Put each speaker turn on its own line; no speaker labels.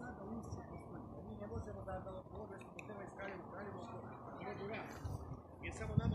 sada lišće postoji. Mi ne možemo da pogrešno do tebe iz Kraljevo, a ne do nas. Jer samo nama